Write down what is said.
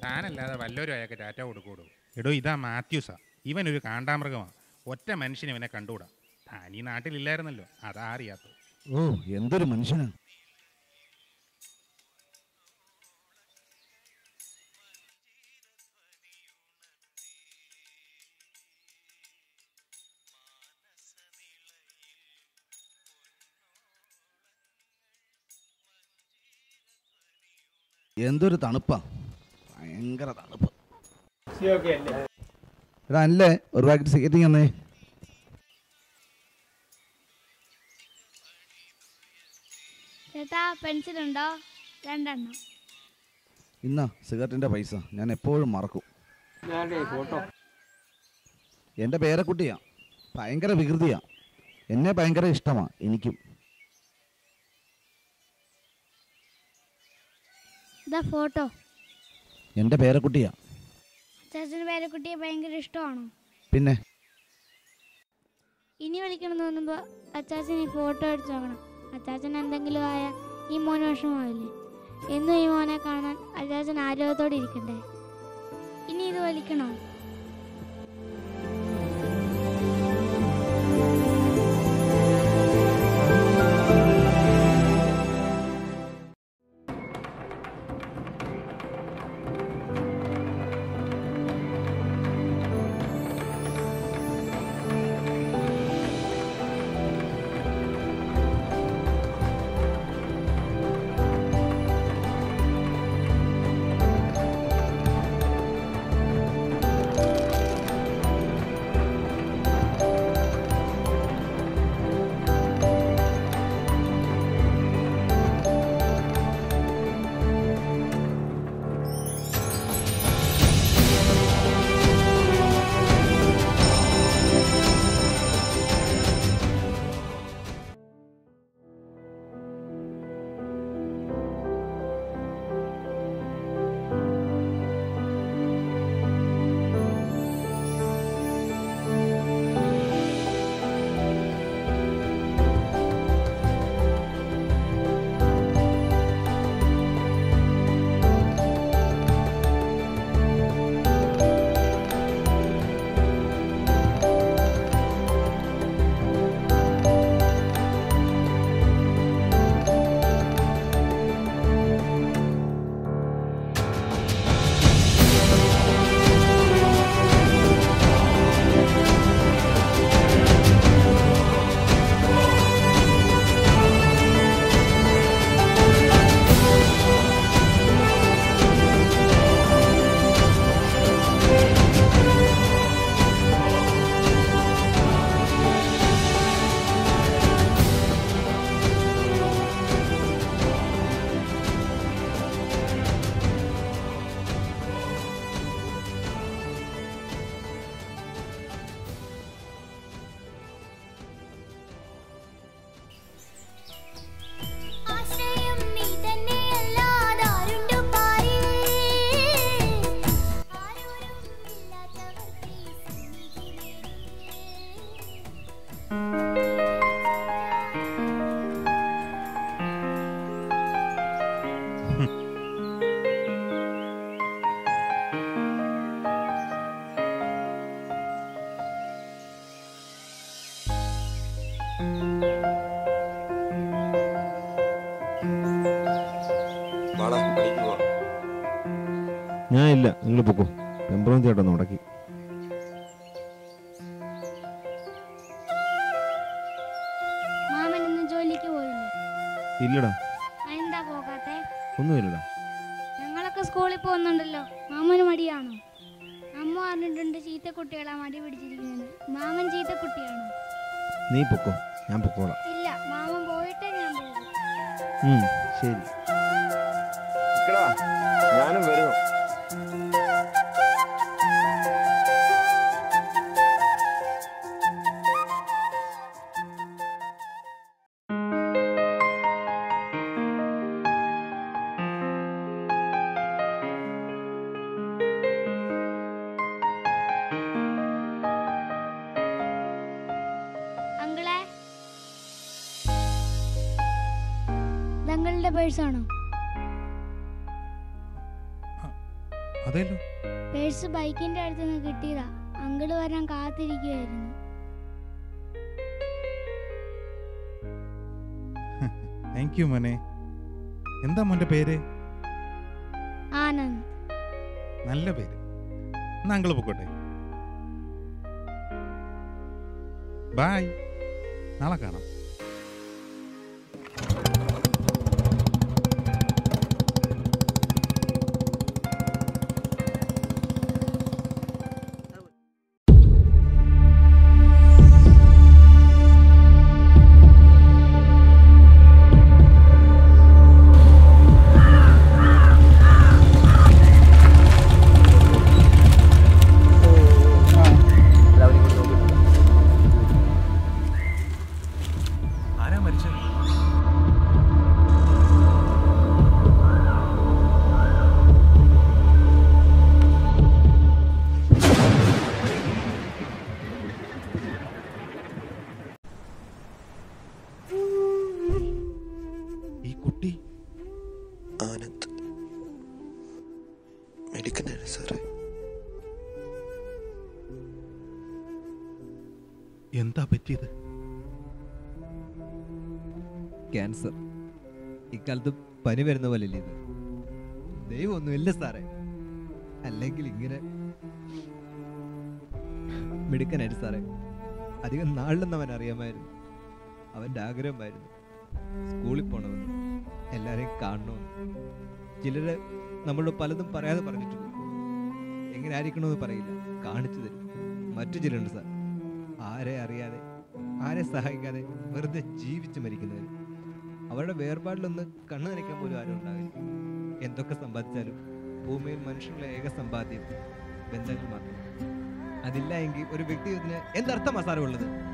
താനല്ലാതെ വല്ലവരും അയാൾക്ക് ടാറ്റ കൊടുക്കൂടൂ. എടോ, ഇതാ മാത്യൂസാ. ഇവനൊരു കാണ്ടാമൃഗമാണ്. ഒറ്റ മനുഷ്യന് ഇവനെ കണ്ടുകൂടാ. താൻ ഈ നാട്ടിലില്ലായിരുന്നല്ലോ, അതാ അറിയാത്തത്. ഓ, എന്തൊരു മനുഷ്യനാ. എന്തൊരു തണുപ്പാ, ഭയങ്കര തണുപ്പ്. എടാ അല്ലേ, ഒരു പാക്കറ്റ് സിഗരറ്റ് തന്നേ. ചേട്ടാ പെൻസിലുണ്ടോ? 2 എണ്ണം. ഇന്നാ സിഗരറ്റിൻ്റെ പൈസ, ഞാൻ എപ്പോഴും മറക്കും. എൻ്റെ പേരക്കുട്ടിയാ, ഭയങ്കര വികൃതിയാ. എന്നെ ഭയങ്കര ഇഷ്ടമാണ് എനിക്കും. ഇതാ ഫോട്ടോ. എൻ്റെ പേരക്കുട്ടിയാ. ചേച്ചന് പേരക്കുട്ടിയെ ഭയങ്കര ഇഷ്ടമാണോ? പിന്നെ ഇനി വിളിക്കണമെന്ന് തോന്നുമ്പോൾ അച്ചാച്ചൻ ഈ ഫോട്ടോ എടുത്ത് നോക്കണം. അച്ചാച്ചൻ എന്തെങ്കിലും ആയാൽ ഈ മോന് വിഷമമാവില്ലേ? എന്നും ഈ മോനെ കാണാൻ അച്ചാച്ചൻ ആരോഗ്യത്തോടെ ഇരിക്കണ്ടേ? ഇനി ഇത് വലിക്കണോ? ഞാൻ ഇല്ല, നിങ്ങൾ പൊക്കോ. പെമ്പറോം ചേട്ടൻ മുടക്കി. മാമൻ ഇന്ന് ജോലിക്ക് പോയില്ലേ? ഇല്ലടാ. എന്താ പോകാത്തെ? ഒന്നുമില്ലടാ. ഞങ്ങളൊക്കെ സ്കൂളിൽ പോകുന്നുണ്ടല്ലോ. മാമന് മടിയാണോ? അമ്മ പറഞ്ഞിട്ടുണ്ട് ചീത്തക്കുട്ടികളാ മടി പിടിച്ചിരിക്കുന്നത്. മാമൻ ചീത്തക്കുട്ടിയാണോ? നീ പൊക്കോ, ഞാൻ പൊക്കോളാം. ഇല്ല, മാമൻ പോയിട്ടേ ഞാൻ പോകും. ശരി. ഞാനും വരുന്നു. അങ്കിളെ, പേഴ്സാണോ? അതേല്ലോ. പേഴ്സ് ബൈക്കിന്റെ അടുത്ത് നിന്ന് കിട്ടിയതാ. അങ്കിള് വരാൻ കാത്തിരിക്കുവായിരുന്നു. താങ്ക് യു മോനെ. എന്താ മോന്റെ പേര്? ആനന്ദ്. നല്ല പേര്. എന്നാ അങ്കിള് പൊക്കോട്ടെ. ബായ്, നാളെ കാണാം. ഈ കുട്ടി ആനന്ദ് മെഡിക്കനാണ് സാറേ. എന്താ പറ്റിയത്? ക്യാൻസർ. ഇക്കാലത്ത് പനി വരുന്ന പോലെയല്ലേ ഇത്? ദൈവമൊന്നുമില്ല സാറേ, അല്ലെങ്കിൽ ഇങ്ങനെ മിടുക്കനായിട്ട് സാറേ. അധികം നാളിലൊന്നും അവൻ അറിയാമായിരുന്നു. അവൻ്റെ ആഗ്രഹമായിരുന്നു സ്കൂളിൽ പോകണമെന്ന്, എല്ലാവരെയും കാണണമെന്ന്. ചിലര് നമ്മളോട് പലതും പറയാതെ പറഞ്ഞിട്ട് പോകും. എങ്ങനെ ആയിരിക്കണമെന്ന് പറയില്ല, കാണിച്ചു തരും. മറ്റു ചിലരുണ്ട് സാർ, ആരെ അറിയാതെ ആരെ സഹായിക്കാതെ വെറുതെ ജീവിച്ച് മരിക്കുന്നവർ. അവരുടെ വേർപാടിലൊന്ന് കണ്ണു നനയ്ക്കാൻ പോലും ആരും ഉണ്ടാവില്ല. എന്തൊക്കെ സമ്പാദിച്ചാലും ഭൂമിയിൽ മനുഷ്യരുടെ ഏക സമ്പാദ്യം ബന്ധങ്ങൾ മാത്രം. അതില്ല എങ്കിൽ ഒരു വ്യക്തിത്വത്തിന് എന്തർത്ഥമാണ് സാറേ ഉള്ളത്?